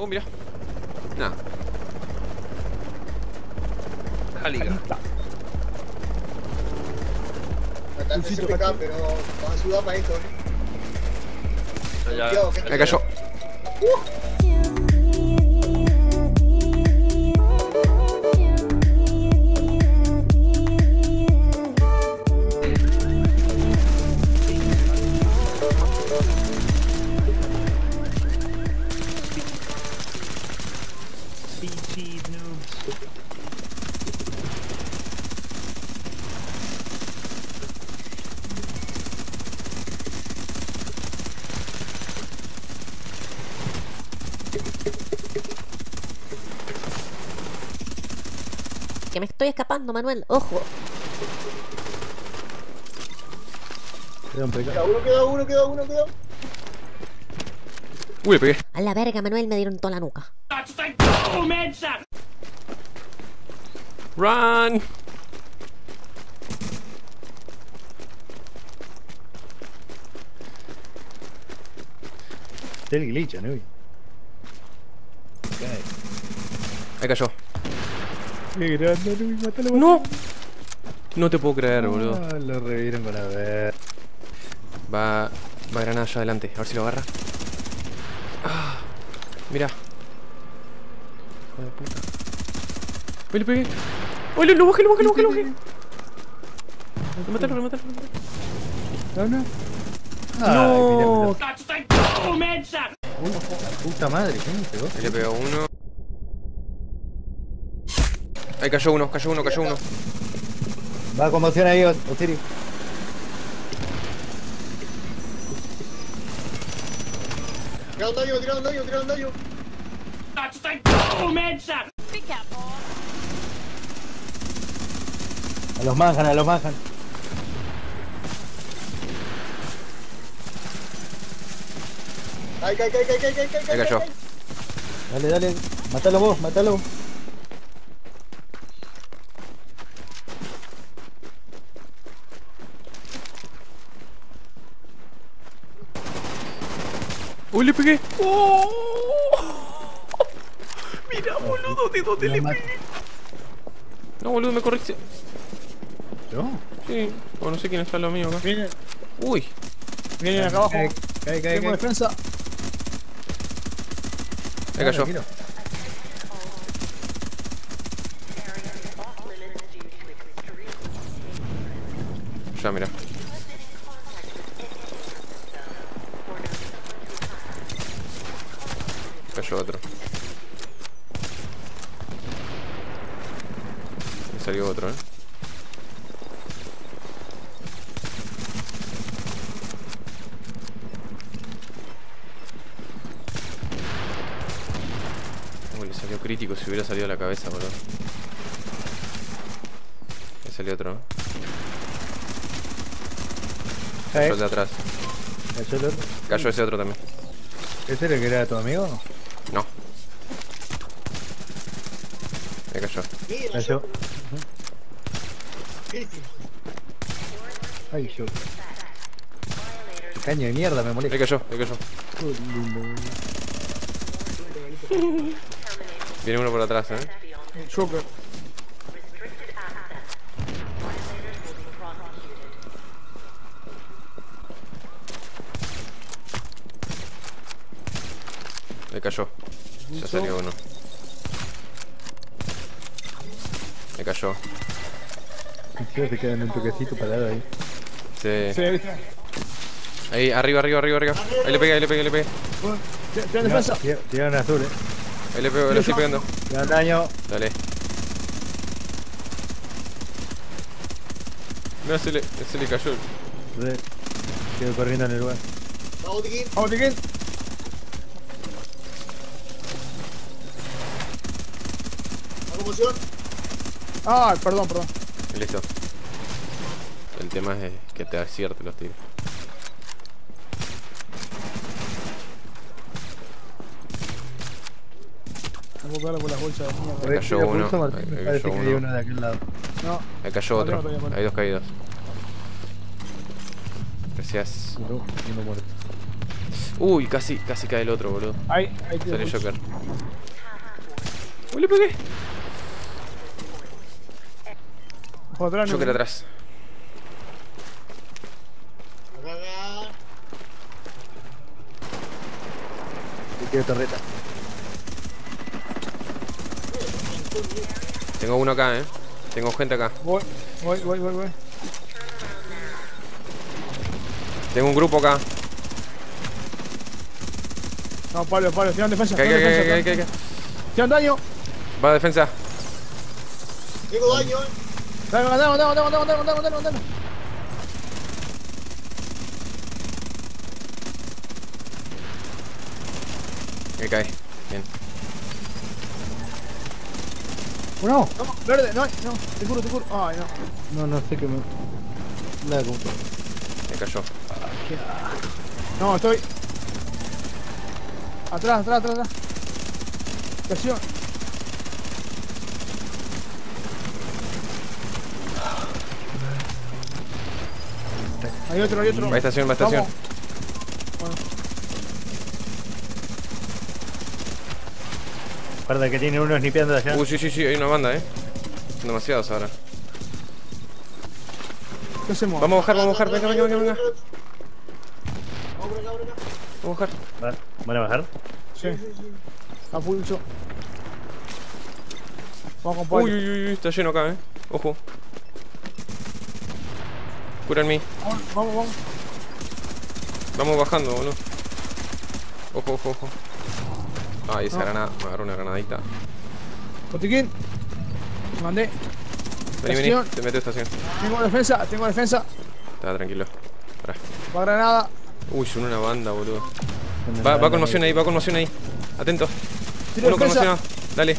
Oh, mira. Nada. Jaliga. Bastante CPK, pero vamos a sudar para esto, Ya, Cuidado, que me cayó. Que me estoy escapando, Manuel. Ojo. Queda uno. Uy, le pegué. A la verga, Manuel, me dieron toda la nuca. Run. El glitch, ¿no? Ahí cayó. Qué grande, Nui, mátalo. No. No te puedo creer, boludo. Ah, lo revivieron con la ver. Va granada allá adelante. A ver si lo agarra. Ah, mira. Hijo de puta. ¡Uy, le pegué! ¡Uy, lo bajé! Remátalo. No. No. Puta madre, ¿qué me pegó? Ahí le pegó uno. Ahí cayó uno. Va a conmoción ahí, Osiris. Tira un daño. A los manjan. Cae. Ahí cayó. Dale. Mátalo vos. ¡Uy, le pegué! ¡Oh! Mira, boludo, ¿de dónde le pegué? No, boludo, me corriste. ¿Yo? Sí, o no sé quién está al lado mío acá. Vienen, Uy, vienen acá abajo. Cae. Tengo defensa. ahí cayó. Tranquilo. Ya, mira. Cayó otro. Me salió otro, Uy, le salió crítico si hubiera salido a la cabeza, boludo. Le salió otro, Cayó el de atrás. Cayó el otro. Cayó ese otro también. ¿Ese era el que era tu amigo? No. Ahí cayó. Cayó. Ay, yo. Caño de mierda, me molesta. Ahí cayó. Viene uno por atrás, Joker. Ahí cayó. Ya salió uno. Ahí cayó. Tío, te quedan un toquecito parado ahí. Sí. Sí, ¿viste? Ahí, arriba. Ahí le pegué. Tiran defensa. Tiraron azul, Ahí le pego, le estoy pegando. Tiraron daño. Dale. No, se le cayó. Quedo corriendo en el lugar. Vamos, Tiquín. Vamos, Tiquín. A conmoción. Ah, perdón. Listo. El tema es que te acierte los tiros. No puedo pegarle por las bolsas de mierda. Ahí cayó uno. Me parece que hay uno de aquel lado. No. Ahí cayó otro. No, no, no. Hay dos caídos. Gracias. Uno muerto. Uy, casi cae el otro, boludo. Ahí Sale tiene. Joker. Uy, le pegué. Por atrás, Joker atrás. Acá, acá. Y quiero torreta. Tengo uno acá, Tengo gente acá. Voy. Tengo un grupo acá. No, Pablo, tiran defensa. Cae. Tiran daño. Va a defensa. Tengo daño, Dale. Que cae. Bien. No, No, verde, no, te curo. Ay, no. no sé qué me. Nada como. Me cayó. No, estoy. Atrás. Estación. Hay otro. Va a estación. Vamos. Guarda que tiene uno snipeando allá. Uy, sí, hay una banda, Son demasiados ahora. ¿Qué hacemos? Vamos a bajar, venga. Vamos por acá. Vamos a bajar. ¿Van a bajar? Sí. A pulso. Vamos con Pablo. Uy, está lleno acá, Ojo. Cúrenme. Vamos. Vamos bajando, boludo. Ojo. Ay, esa granada. Me agarró una granadita. Botiquín. Mandé. Vení. Estación. Te meto estación. Tengo defensa. Está tranquilo. Pará. Va granada. Uy, son una banda, boludo. Va con moción ahí. Atento. Tiro Uno con defensa. moción. Dale.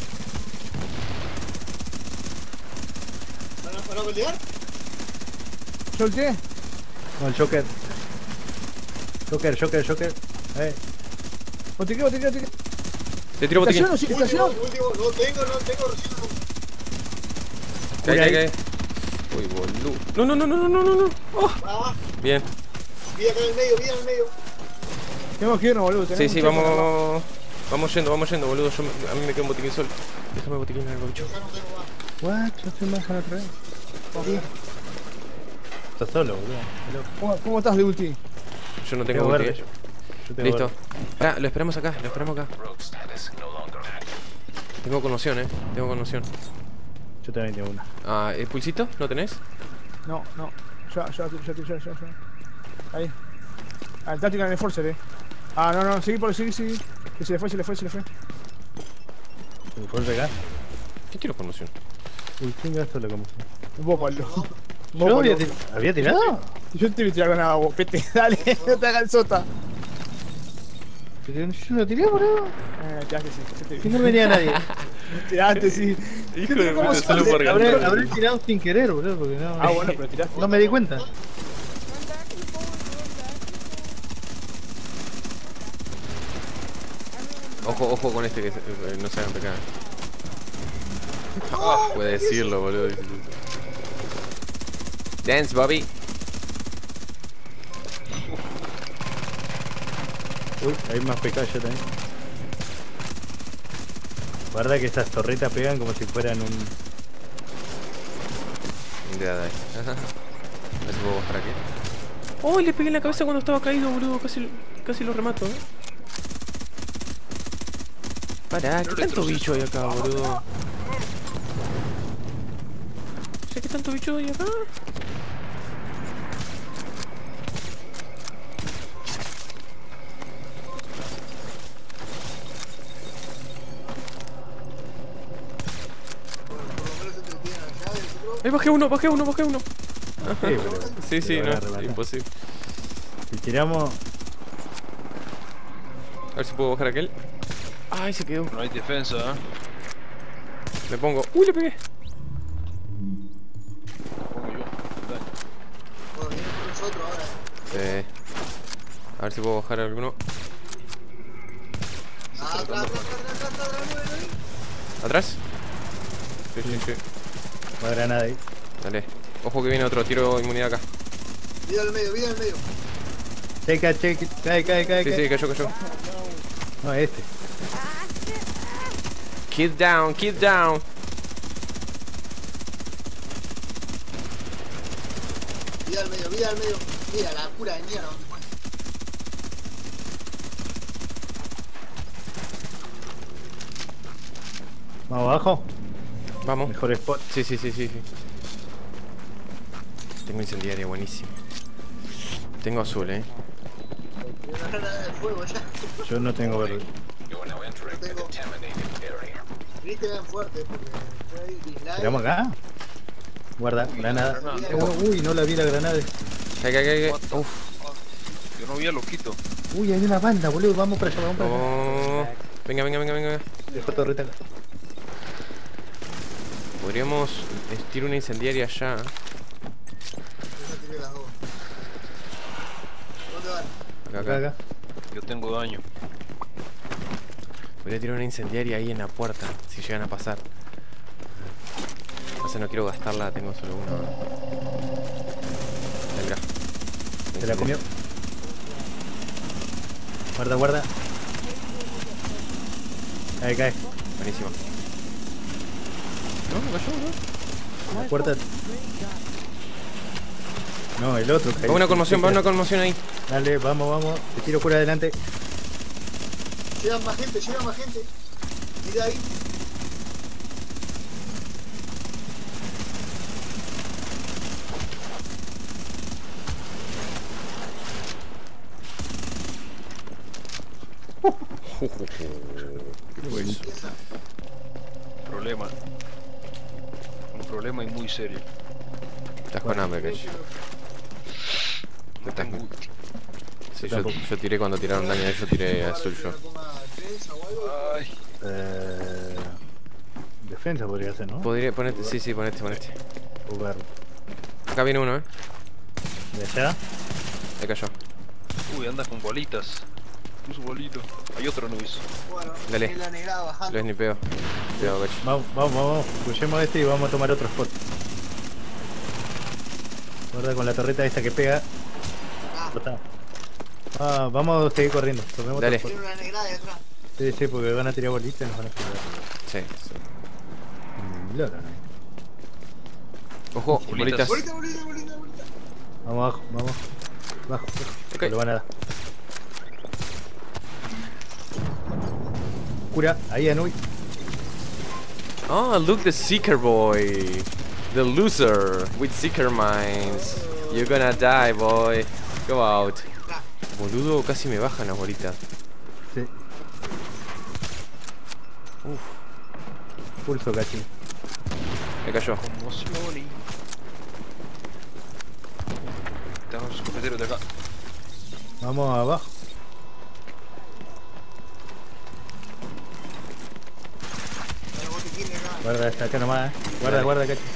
¿Para pelear? Solté. No, el Joker. Joker. Botiquín. Te tiro botiquín. Estación. Último. No tengo recién. Cae. Uy, boludo. No. Oh. Va. Bien. Vi acá en el medio. Tenemos que irnos, boludo. Sí, tenemos mucho para vamos. Vamos yendo, boludo. A mí me queda un botiquín solo. Déjame botiquín algo, bicho. Acá no tengo más. What? Yo estoy más a la otra vez. Estás solo, boludo. ¿Cómo estás de ulti? Yo no tengo Tengo botiquín. verde. Yo tengo Listo. verde. Pará, lo esperamos acá. Tengo conmoción, Tengo conmoción. Yo también tengo una. Ah, ¿el pulsito? ¿No tenés? No. Ya. Ahí. El táctica en el Enforcer, Ah, no. Seguí. Que se le fue. ¿Se me fue el acá? ¿Qué tiro conmoción? Uy, ¿quién gastó la comisión? Vos, Pablo. ¿Yo había tirado? Yo te voy a tirar granada, vos, pete. Dale, no te hagas el sota. Pero yo lo tiré, boludo. Tiraste, sí. Que no venía nadie. Tiraste, sí. Hijo de puta, solo sale? por Habré ganar. tirado sin querer, boludo, porque no. Ah, bueno, pero tiraste. No me di cuenta. Ojo con este que no se hagan pecar. Ah, puede decirlo, boludo. Dance, Bobby. Uy, hay más PK ya también. Guarda que estas torretas pegan como si fueran un. Ya, dale. A ver si puedo bajar aquí. Oh, le pegué en la cabeza cuando estaba caído, boludo. Casi lo remato, Pará, ¿qué tanto bicho hay acá, boludo? ¿Qué tanto bicho hay acá? Bajé uno. Sí, Pero no, van a rematar. imposible. Si tiramos. A ver si puedo bajar aquel. Ay, se quedó. No hay defensa, Me pongo. Uy, le pegué. Pongo yo. Dale. Bueno, viene con nosotros ahora. A ver si puedo bajar alguno. Atrás. ¿Atrás? Sí. Una granada ahí. Dale. Ojo que viene otro. Tiro inmunidad acá. Vida en el medio. Checa, checa, cae. Sí, sí, cayó. No, este. Kid down. Vida al medio. Mira, la cura de mierda. ¿Dónde pone? Vamos abajo. Vamos. Mejor spot. Sí. Tengo incendiaria, buenísimo. Tengo azul, Tiene una granada de fuego ya. Yo no tengo verde. Yo tengo. Grite bien fuerte porque fue ahí dislike. ¿Tiramos acá? Guarda, granada. Uy, no la vi la granada. Cae. Uf. Yo no vi a loquito. Uy, hay una banda, boludo. Vamos para allá, Oh. Venga. Dejo torreta acá. Podríamos tirar una incendiaria allá. Yo tiré las dos. ¿Dónde van? Acá. Yo tengo daño. Podría tirar una incendiaria ahí en la puerta, si llegan a pasar. O sea, no quiero gastarla, tengo solo uno. Mira. Se la comió. Guarda. Cae. Buenísimo. No cayó, ¿no? La puerta. No, el otro cayó. Va una conmoción ahí. Dale, vamos. Te tiro cura adelante. Llegan más gente. Mira ahí. Problema. Un problema y muy serio. Estás con hambre, Cash. No tengo ulti. Sí, yo tiré cuando tiraron daño, yo tiré azul yo. Ay, Defensa podría ser, ¿no? Podría ponerte, sí, ponete. Jugar. Acá viene uno, De allá. Ahí cayó. uy, anda con bolitas. Puso bolito. Hay otro Luis. Bueno, Dale. la negrada bajando. Lo snipeo. Cuidado, Cash. Vamos. Pushemos este y vamos a tomar otro spot. Guarda con la torreta esta que pega. Cortado. Vamos a seguir corriendo. Tomemos Dale. otro spot. Tiene una negrada de atrás. Sí, porque van a tirar bolitas y nos van a pegar. Sí. Lora. Ojo, bolitas. Bolitas. Bolita. Vamos abajo. Bajo. Ok. Lo van a dar. Cura, ahí Anui. Oh, look, the Seeker boy. The loser with Seeker mines. You're gonna die, boy. Go out. Boludo, casi me bajan las bolitas. Sí. Pulso cachi. Me cayó. Conmoción y... Tenemos los escopeteros de acá. Vamos abajo. El botiquín de acá. Guarda, está acá nomás. Guarda, cachi.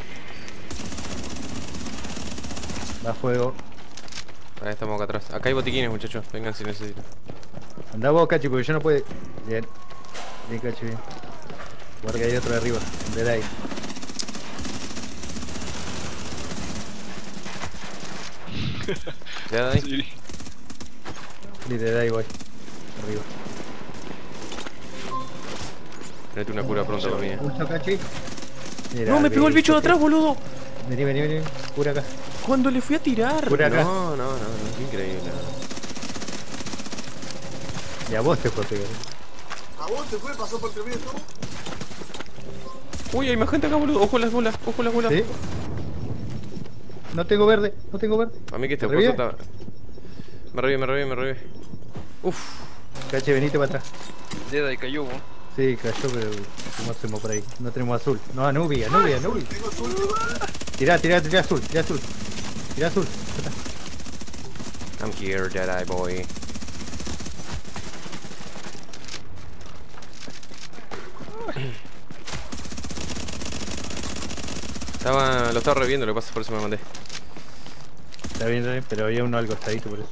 Va fuego. Ahí estamos acá atrás. Acá hay botiquines, muchachos. Vengan si necesitan. Andá vos, cachi, porque yo no puedo. Bien, cachi, bien. Guarda que hay otro de arriba. De ahí. ¿Ya de ahí? Sí. Sí, de ahí voy. Arriba. Tenete una cura pronto para mí. Pulso cachi. Mira, No, me pegó el bicho de atrás, boludo. Vení. Cura acá. Cuando le fui a tirar. Cura acá. No, increíble. Y a vos te fue a pegar. A vos te fue, pasó por el medio todo. Uy, hay más gente acá, boludo. Ojo las bolas. ¿Sí? No tengo verde. A mí que este ¿Revive? coso está... Me revive. Uf. Cachi, venite para atrás. Dead ahí cayó, ¿no? Sí, cayó, pero ¿cómo hacemos por ahí? No tenemos azul. No, Anubis. Tengo azul. Tirá azul. Tira azul. Ya está. I'm here, Jedi boy. Lo estaba reviendo, lo que pasa, por eso me mandé. Está bien, pero había uno al costadito por eso.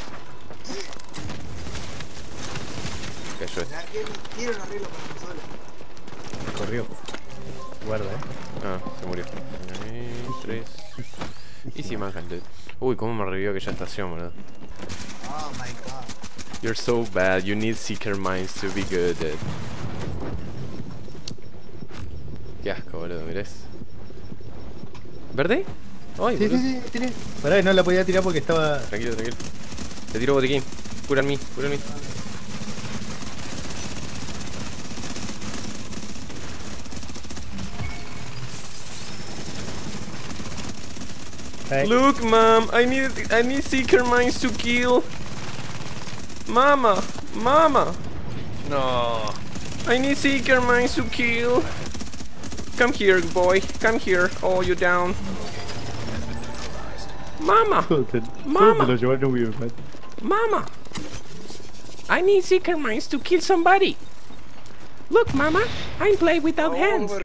Cayó este. Quiero un arreglo para consola. Corrió. Guarda, Ah, se murió. 3. Easy man, gente. Uy, cómo me revivió aquella estación, boludo. Oh my god. You're so bad. You need Seeker Mines to be good. Qué asco, boludo, mirés. ¿Verde? Ay, Sí, boludo. sí, sí, tiré. Pará, no la podía tirar porque estaba. Tranquilo, tranquilo. Te tiro botiquín. Cura en mí, cura en mí. Ahí. Look, mom, I need Seeker Mines to kill. Mama, mama, No. I need Seeker Mines to kill. Come here, boy, come here. Oh, you down. Mama, Mama. Se lo llevó el novio, man. mama. I need Seeker Mines to kill somebody. Look, mama, I'm playing without hands.